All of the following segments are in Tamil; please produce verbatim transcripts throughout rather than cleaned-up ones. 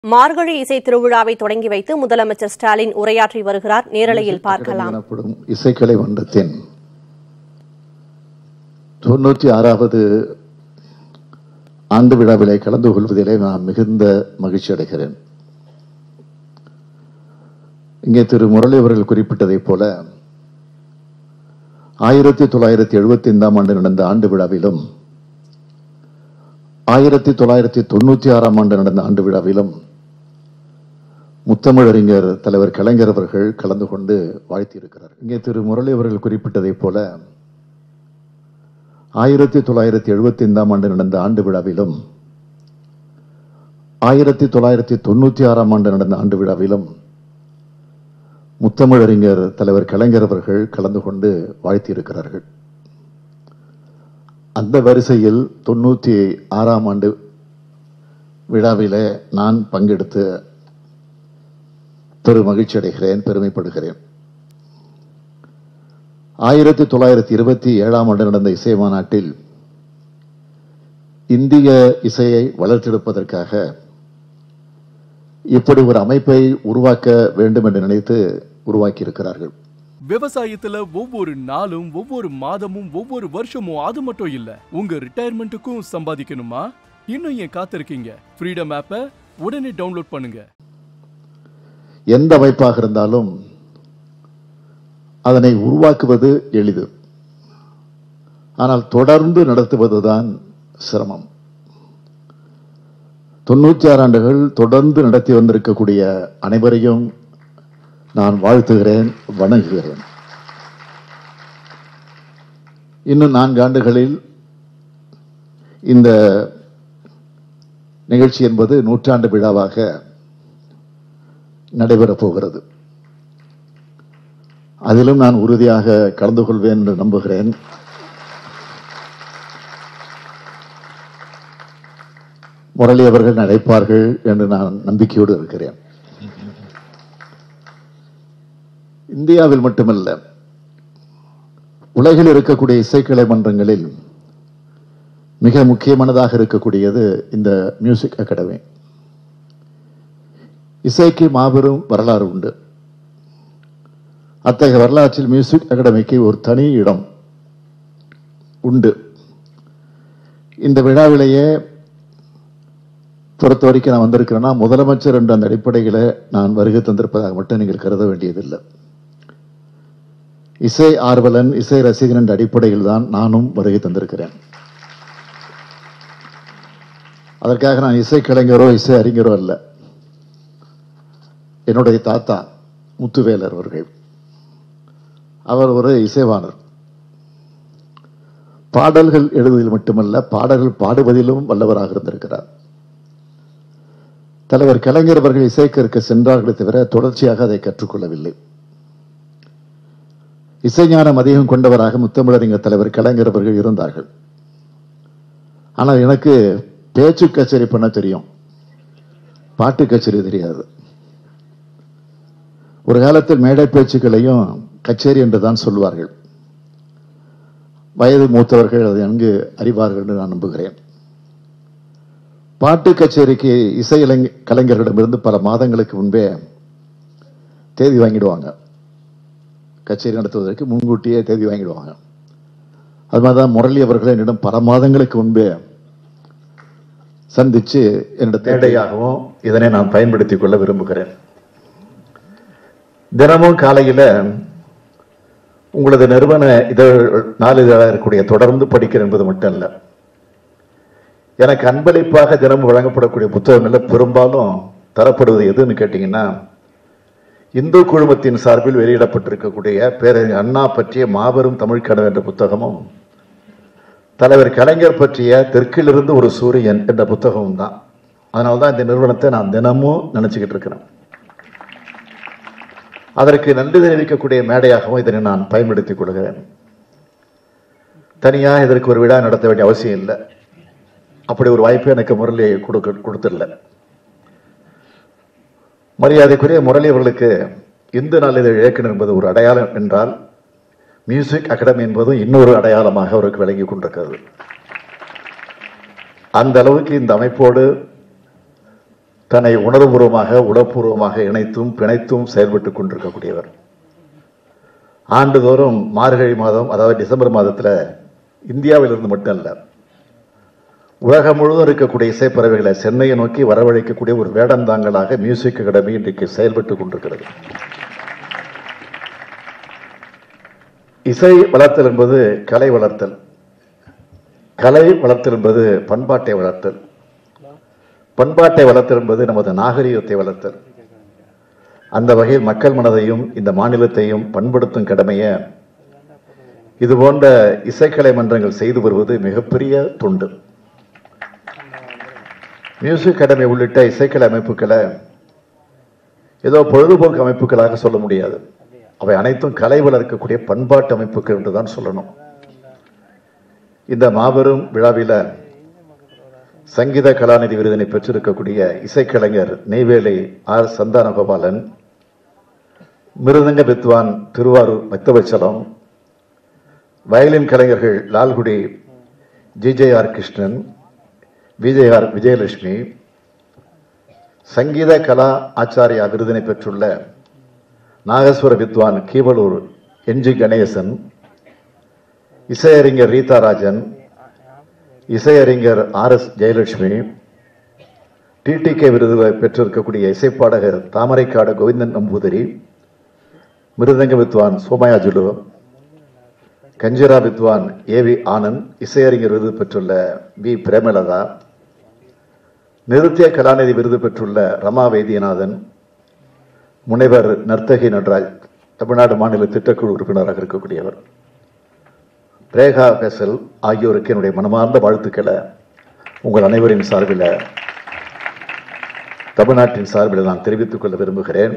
மார்கழி இசை திருவிழாவை தொடங்கி வைத்து முதலமைச்சர் ஸ்டாலின் உரையாற்றி வருகிறார். நேரலையில் பார்க்கலாம். இசைக்கலை மன்றத்தின் தொன்னூற்றி ஆறாவது ஆண்டு விழாவிலே கலந்து கொள்வதிலே நான் மிகுந்த மகிழ்ச்சி அடைகிறேன். இங்கே திரு முரளி அவர்கள் குறிப்பிட்டதைப் போல ஆயிரத்தி தொள்ளாயிரத்தி எழுபத்தி ஐந்தாம் ஆண்டு நடந்த ஆண்டு விழாவிலும் ஆயிரத்தி தொள்ளாயிரத்தி தொண்ணூத்தி ஆறாம் ஆண்டு நடந்த ஆண்டு விழாவிலும் முத்தமிழறிஞர் தலைவர் கலைஞர் அவர்கள் கலந்து கொண்டு வாழ்த்தியிருக்கிறார். இங்கே திரு முரளி அவர்கள் குறிப்பிட்டதைப் போல ஆயிரத்தி தொள்ளாயிரத்தி எழுபத்தி ஐந்தாம் ஆண்டு நடந்த ஆண்டு விழாவிலும் ஆயிரத்தி தொள்ளாயிரத்தி தொண்ணூத்தி ஆறாம் ஆண்டு நடந்த ஆண்டு விழாவிலும் முத்தமிழறிஞர் தலைவர் கலைஞர் அவர்கள் கலந்து கொண்டு வாழ்த்தியிருக்கிறார்கள். அந்த வரிசையில் தொண்ணூத்தி ஆறாம் ஆண்டு விழாவிலே நான் பங்கெடுத்து பெரும் மகிழ்ச்சி அடைகிறேன், பெருமைப்படுகிறேன். ஆயிரத்தி தொள்ளாயிரத்தி இருபத்தி ஏழாம் ஆண்டு நடந்த இசை மாநாட்டில் இந்திய இசையை வளர்த்தெடுப்பதற்காக இப்படி ஒரு அமைப்பை உருவாக்க வேண்டும் என்று நினைத்து உருவாக்கி இருக்கிறார்கள். விவசாயத்துல ஒவ்வொரு நாளும், ஒவ்வொரு மாதமும், ஒவ்வொரு வருஷமும் அது மட்டும் இல்ல, உங்க ரிட்டையர்மெண்ட்டுக்கும் சம்பாதிக்கணுமா? இன்னும் ஏன் காத்திருக்கீங்க? ஃப்ரீடம் ஆப்பை உடனே டவுன்லோட் பண்ணுங்க. எந்த அமைப்பாக இருந்தாலும் அதனை உருவாக்குவது எளிது, ஆனால் தொடர்ந்து நடத்துவதுதான் சிரமம். தொண்ணூற்றி ஆறு ஆண்டுகள் தொடர்ந்து நடத்தி வந்திருக்கக்கூடிய அனைவரையும் நான் வாழ்த்துகிறேன், வணங்குகிறேன். இன்னும் நான்கு ஆண்டுகளில் இந்த நிகழ்ச்சி என்பது நூற்றாண்டு விழாவாக நடைபெறப் போகிறது. அதிலும் நான் உறுதியாக கலந்து கொள்வேன் என்று நம்புகிறேன். முரளி அவர்கள் அழைப்பார்கள் என்று நான் நம்பிக்கையோடு இருக்கிறேன். இந்தியாவில் மட்டுமல்ல, உலகில் இருக்கக்கூடிய இசைக்கலை மன்றங்களில் மிக முக்கியமானதாக இருக்கக்கூடியது இந்த மியூசிக் அகாடமி. இசைக்கு மாபெரும் வரலாறு உண்டு. அத்தகைய வரலாற்றில் மியூசிக் அகாடமிக்கு ஒரு தனி இடம் உண்டு. இந்த விழாவிலேயே பொறுத்த வரைக்கும் நான் வந்திருக்கிறேன்னா முதலமைச்சர் என்ற அந்த அடிப்படையில் நான் வருகை தந்திருப்பதாக மட்டும் நீங்கள் கருத வேண்டியதில்லை. இசை ஆர்வலன், இசை ரசிகன் என்ற அடிப்படையில் தான் நானும் வருகை தந்திருக்கிறேன். அதற்காக நான் இசை கலைஞரோ இசை அறிஞரோ அல்ல. என்னுடைய தாத்தா முத்துவேலர் அவர்கள், அவர் ஒரு இசைவாணர். பாடல்கள் எழுதுவதில் மட்டுமல்ல, பாடல்கள் பாடுவதிலும் வல்லவராக இருந்திருக்கிறார். தலைவர் கலைஞர் அவர்கள் இசை கற்க சென்றார்களே தவிர தொடர்ச்சியாக அதை கற்றுக்கொள்ளவில்லை. இசைஞானம் அதிகம் கொண்டவராக முத்தமிழறிஞர் தலைவர் கலைஞர் அவர்கள் இருந்தார்கள். ஆனால் எனக்கு பேச்சு கச்சேரி பண்ண தெரியும், பாட்டு கச்சேரி தெரியாது. ஒரு காலத்தில் மேடை பேச்சுக்களையும் கச்சேரி என்றுதான் சொல்வார்கள். வயது மூத்தவர்கள் அதை நன்கு அறிவார்கள் என்று நான் நம்புகிறேன். பாட்டு கச்சேரிக்கு இசை கலைஞர்களிடமிருந்து பல மாதங்களுக்கு முன்பே தேதி வாங்கிடுவாங்க. கச்சேரி நடத்துவதற்கு முன்கூட்டியே தேதி வாங்கிடுவாங்க. அது மாதிரிதான் முரளி அவர்கள் என்னிடம் பல மாதங்களுக்கு முன்பே சந்திச்சு என்னுடைய தேடையாகவும் இதனை நான் பயன்படுத்திக் கொள்ள விரும்புகிறேன். தினமும் காலையில் உங்களது நிறுவன இதழ் நாளிதழாக இருக்கக்கூடிய தொடர்ந்து படிக்கிற என்பது மட்டும் அல்ல, எனக்கு அன்பளிப்பாக தினமும் வழங்கப்படக்கூடிய புத்தகங்கள் பெரும்பாலும் தரப்படுவது எதுன்னு கேட்டீங்கன்னா, இந்து குழுமத்தின் சார்பில் வெளியிடப்பட்டிருக்கக்கூடிய பேரறிஞர் அண்ணா பற்றிய மாபெரும் தமிழ் கனவு என்ற புத்தகமும், தலைவர் கலைஞர் பற்றிய தெற்கிலிருந்து ஒரு சூரியன் என்ற புத்தகமும் தான். அதனால்தான் இந்த நிறுவனத்தை நான் தினமும் நினைச்சுக்கிட்டு இருக்கிறேன். அதற்கு நன்றி தெரிவிக்கக்கூடிய மேடையாகவும் இதனை நான் பயன்படுத்திக் கொள்கிறேன். தனியாக இதற்கு ஒரு விழா நடத்த வேண்டிய அவசியம் இல்லை. அப்படி ஒரு வாய்ப்பு எனக்கு முரளி கொடுக்க கொடுத்தில்லை. மரியாதைக்குரிய முரளி அவர்களுக்கு இந்து நாளிதழ் இயக்குனர் என்பது ஒரு அடையாளம் என்றால், மியூசிக் அகாடமி என்பதும் இன்னொரு அடையாளமாக அவருக்கு விளங்கி கொண்டிருக்கிறது. அந்த அளவுக்கு இந்த அமைப்போடு தன்னை உணர்வுபூர்வமாக உளப்பூர்வமாக இணைத்தும் பிணைத்தும் செயல்பட்டுக் கொண்டிருக்கக்கூடியவர். ஆண்டுதோறும் மார்கழி மாதம், அதாவது டிசம்பர் மாதத்தில் இந்தியாவிலிருந்து மட்டும் அல்ல, உலகம் முழுவதும் இருக்கக்கூடிய இசைப்பறவைகளை சென்னையை நோக்கி வரவழைக்கக்கூடிய ஒரு வேடந்தாங்களாக மியூசிக் அகாடமி இன்றைக்கு செயல்பட்டுக் கொண்டிருக்கிறது. இசை வளர்த்தல் என்பது கலை வளர்த்தல், கலை வளர்த்தல் என்பது பண்பாட்டை வளர்த்தல், பண்பாட்டை வளர்த்தல் என்பது நமது நாகரிகத்தை வளர்த்தல். அந்த வகையில் மக்கள் மனதையும் இந்த மாநிலத்தையும் பண்படுத்தும் கடமையை இது போன்ற இசைக்கலை மன்றங்கள் செய்து வருவது மிகப்பெரிய தொண்டு. மியூசிக் அகாடமி உள்ளிட்ட இசைக்கலை அமைப்புகளை ஏதோ பொழுதுபோக்கு அமைப்புகளாக சொல்ல முடியாது. அவை அனைத்தும் கலை வளர்க்கக்கூடிய பண்பாட்டு அமைப்புகள் என்றுதான் சொல்லணும். இந்த மாபெரும் விழாவில் சங்கீத கலாநிதி விருதினை பெற்றிருக்கக்கூடிய இசைக்கலைஞர் நெய்வேலி ஆர் சந்தானகோபாலன், மிருதங்க வித்வான் திருவாரூர் மெத்தவச்சலம், வயலின் கலைஞர்கள் Lalgudi G J R Krishnan, Vijay R Vijayalakshmi, Sangeetha Kala Acharya விருதினை பெற்றுள்ள நாகஸ்வர வித்வான் கீவலூர் என் ஜி கணேசன், இசையறிஞர் ரீதாராஜன், இசையறிஞர் R S Jayalakshmi, T T K விருது பெற்றிருக்கக்கூடிய இசைப்பாடகர் தாமரைக்காடு கோவிந்தன் நம்பூதிரி, மிருதங்க வித்வான் சோமயாஜுலு, கஞ்சிரா வித்வான் ஏ வி ஆனந்த், இசையறிஞர் விருது பெற்றுள்ள வி பிரேமலதா, நிருத்திய கலாநிதி விருது பெற்றுள்ள ரமா வைத்தியநாதன், முனைவர் நர்த்தகி நடராஜ், தமிழ்நாடு மாநில திட்டக்குழு உறுப்பினராக இருக்கக்கூடியவர், ரேகா பெசல் ஆகியோருக்கு என்னுடைய மனமார்ந்த வாழ்த்துக்களை உங்கள் அனைவரின் சார்பில், தமிழ்நாட்டின் சார்பில் நான் தெரிவித்துக் கொள்ள விரும்புகிறேன்.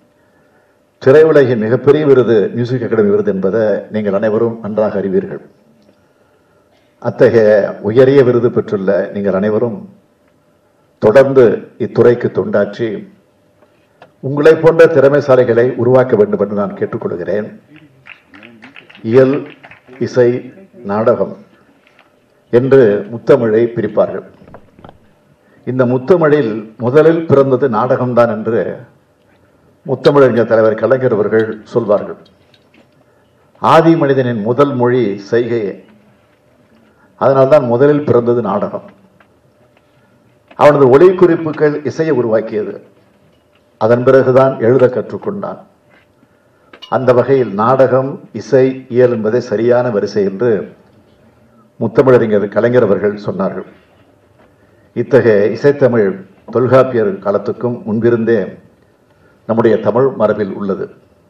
திரையுலகின் மிகப்பெரிய விருது மியூசிக் அகாடமி விருது என்பதை நீங்கள் அனைவரும் நன்றாக அறிவீர்கள். அத்தகைய உயரிய விருது பெற்றுள்ள நீங்கள் அனைவரும் தொடர்ந்து இத்துறைக்கு தொண்டாற்றி உங்களை போன்ற திறமைசாலிகளை உருவாக்க வேண்டும் என்று நான் கேட்டுக்கொள்கிறேன். இயல், இசை, நாடகம் என்று முத்தமிழை பிரிப்பார்கள். இந்த முத்தமிழில் முதலில் பிறந்தது நாடகம்தான் என்று முத்தமிழறிஞர் தலைவர் கலைஞர் அவர்கள் சொல்வார்கள். ஆதி மனிதனின் முதல் மொழி செய்கையே, அதனால்தான் முதலில் பிறந்தது நாடகம். அவனது ஒளி குறிப்புகள் இசையை உருவாக்கியது. அதன் பிறகுதான் எழுத கற்றுக்கொண்டான். அந்த வகையில் நாடகம், இசை, இயல் என்பதே சரியான வரிசை என்று முத்தமிழறிஞர் கலைஞர் அவர்கள் சொன்னார்கள். இத்தகைய இசைத்தமிழ் தொல்காப்பியர் காலத்துக்கும் முன்பிருந்தே நம்முடைய தமிழ் மரபில் உள்ளது.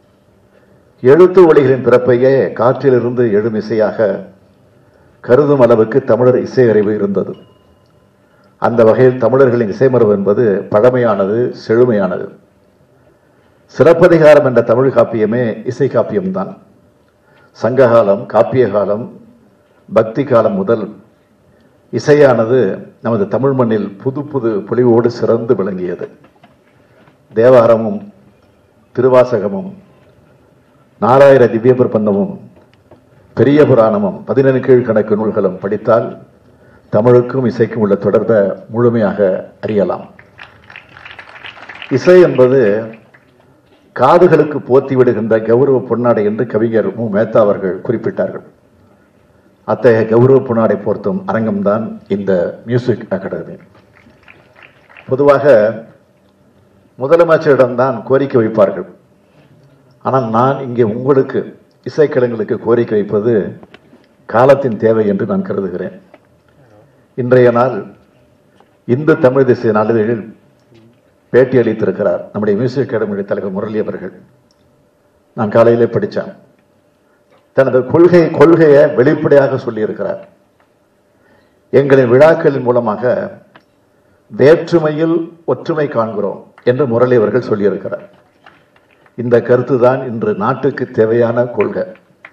எழுத்து ஒலிகளின் பிறப்பையே காற்றிலிருந்து எழும் இசையாக கருதும் அளவுக்கு தமிழர் இசை அறிவு இருந்தது. அந்த வகையில் தமிழர்களின் இசைமரபு என்பது பழமையானது, செழுமையானது. சிலப்பதிகாரம் என்ற தமிழ் காப்பியமே இசை காப்பியம்தான். சங்ககாலம், காப்பிய காலம், பக்தி காலம் முதல் இசையானது நமது தமிழ் மண்ணில் புது புது பொலிவோடு சிறந்து விளங்கியது. தேவாரமும் திருவாசகமும் நாலாயிர திவ்ய பிரபந்தமும் பெரிய புராணமும் பதினெணு கீழ்கணக்கு நூல்களும் படித்தால் தமிழுக்கும் இசைக்கும் உள்ள தொடர்பை முழுமையாக அறியலாம். இசை என்பது காதுகளுக்கு போத்தி விடுகின்ற கௌரவ பொன்னாடை என்று கவிஞர் மு மேத்தா அவர்கள் குறிப்பிட்டார்கள். அத்தகைய கௌரவ பொன்னாடை போர்த்தும் அரங்கம்தான் இந்த மியூசிக் அகாடமி. பொதுவாக முதலமைச்சரிடம்தான் கோரிக்கை வைப்பார்கள். ஆனால் நான் இங்கே உங்களுக்கு இசைக்கலைஞர்களுக்கு கோரிக்கை வைப்பது காலத்தின் தேவை என்று நான் கருதுகிறேன். இன்றைய நாள் இந்து தமிழ் தேசிய நாளிதழில் பேட்டி அளித்திருக்கிறார் நம்முடைய மியூசிக் அகாடமியுடைய தலைவர் முரளி அவர்கள். நான் காலையிலே படித்தேன். தனது கொள்கை கொள்கையை வெளிப்படையாக சொல்லியிருக்கிறார். எங்களின் விழாக்களின் மூலமாக வேற்றுமையில் ஒற்றுமை காண்கிறோம் என்று முரளி அவர்கள் சொல்லியிருக்கிறார். இந்த கருத்து தான் இன்று நாட்டுக்கு தேவையான கொள்கை.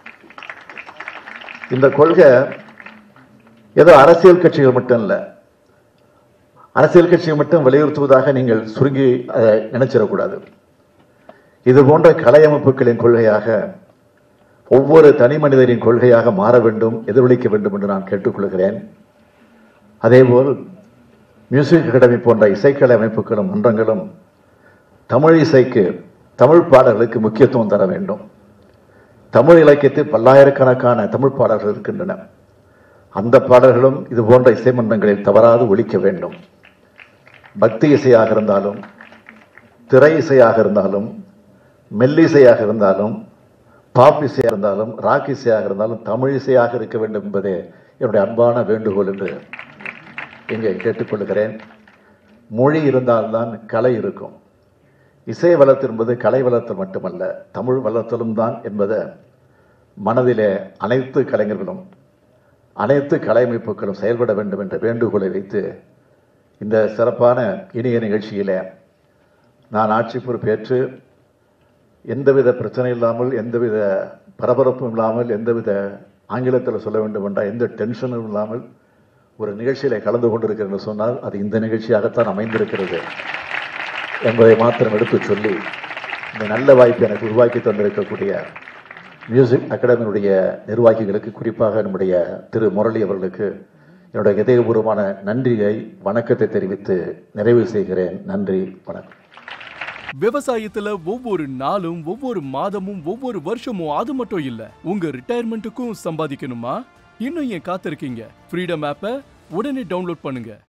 இந்த கொள்கை ஏதோ அரசியல் கட்சிகள் மட்டும் இல்லை, அரசியல் கட்சிகள் மட்டும் வலியுறுத்துவதாக நீங்கள் சுருங்கி அதை நினைச்சிடக்கூடாது. இது போன்ற கலை அமைப்புகளின் கொள்கையாக, ஒவ்வொரு தனி மனிதரின் கொள்கையாக மாற வேண்டும், எதிரொலிக்க வேண்டும் என்று நான் கேட்டுக்கொள்கிறேன். அதேபோல் மியூசிக் அகாடமி போன்ற இசைக்கலை அமைப்புகளும் மன்றங்களும் தமிழ் இசைக்கு, தமிழ் பாடல்களுக்கு முக்கியத்துவம் தர வேண்டும். தமிழ் இலக்கியத்தில் பல்லாயிரக்கணக்கான தமிழ் பாடல்கள் இருக்கின்றன. அந்த பாடல்களும் இது போன்ற இசை மன்றங்களில் தவறாது ஒலிக்க வேண்டும். பக்தி இசையாக இருந்தாலும், திரை இசையாக இருந்தாலும், மெல்லிசையாக இருந்தாலும், பாப் இசையாக இருந்தாலும், ராக் இசையாக இருந்தாலும் தமிழ் இசையாக இருக்க வேண்டும் என்பதே என்னுடைய அன்பான வேண்டுகோள் என்று இங்கே கேட்டுக்கொள்கிறேன். மொழி இருந்தால்தான் கலை இருக்கும். இசை வளர்த்தல் என்பது கலை வளர்த்தல் மட்டுமல்ல, தமிழ் வளர்த்தலும் தான் என்பதை மனதிலே அனைத்து கலைஞர்களும் அனைத்து கலையமைப்புகளும் செயல்பட வேண்டும் என்ற வேண்டுகோளை வைத்து இந்த சிறப்பான இனிய நிகழ்ச்சியிலே நான் ஆட்சி பொறுப்பேற்று எந்தவித பிரச்சனை இல்லாமல், எந்தவித பரபரப்பும் இல்லாமல், எந்தவித ஆங்கிலத்தில் சொல்ல வேண்டும் என்ற எந்த டென்ஷனும் இல்லாமல் ஒரு நிகழ்ச்சியில கலந்து கொண்டிருக்கிறேன் என்று சொன்னால் அது இந்த நிகழ்ச்சியாகத்தான் அமைந்திருக்கிறது என்பதை மாத்திரம் எடுத்து சொல்லி, இந்த நல்ல வாய்ப்பை எனக்கு உருவாக்கி தந்திருக்கக்கூடிய மியூசிக் அகாடமியினுடைய நிர்வாகிகளுக்கு, குறிப்பாக நம்முடைய திரு முரளி அவர்களுக்கு என்னுடைய இதயபூர்வமான நன்றியை, வணக்கத்தை தெரிவித்து நிறைவு செய்கிறேன். நன்றி, வணக்கம். விவசாயத்துல ஒவ்வொரு நாளும், ஒவ்வொரு மாதமும், ஒவ்வொரு வருஷமும் அது மட்டும் இல்ல, உங்க ரிட்டையர்மெண்ட்டுக்கும் சம்பாதிக்கணுமா? இன்னும் ஏன் காத்திருக்கீங்க? ஃப்ரீடம் ஆப்பை உடனே டவுன்லோட் பண்ணுங்க.